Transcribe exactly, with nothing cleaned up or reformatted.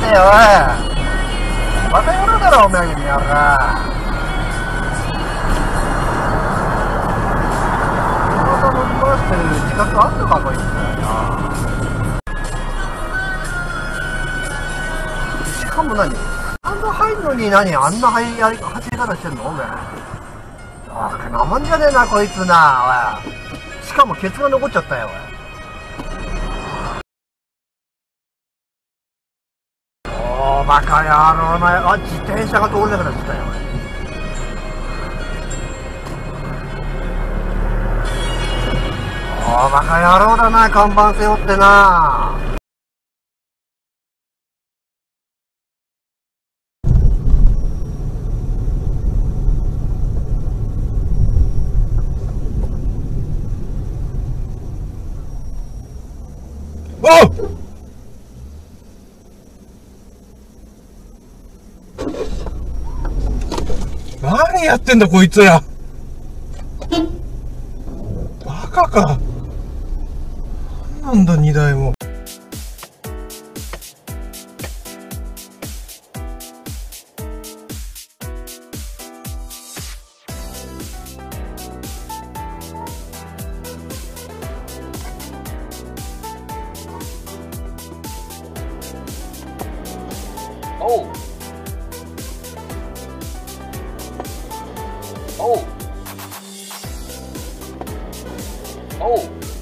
おい。バカ野郎だろ、お前にやら。体乗り回してる自覚あんのか、こいつ。しかも何あんな入るのに何あんな入りやり走り方してんのお前。ああ、なもんじゃねえな、こいつな、おい。しかもケツが残っちゃったよ、おい。おー、バカ野郎、お前。あ、自転車が通れなくなっちゃったよ、おい。おー、バカ野郎だな、看板背負ってな。 おっ何やってんだこいつら。バカか。なんだ荷台も。 おうおうおう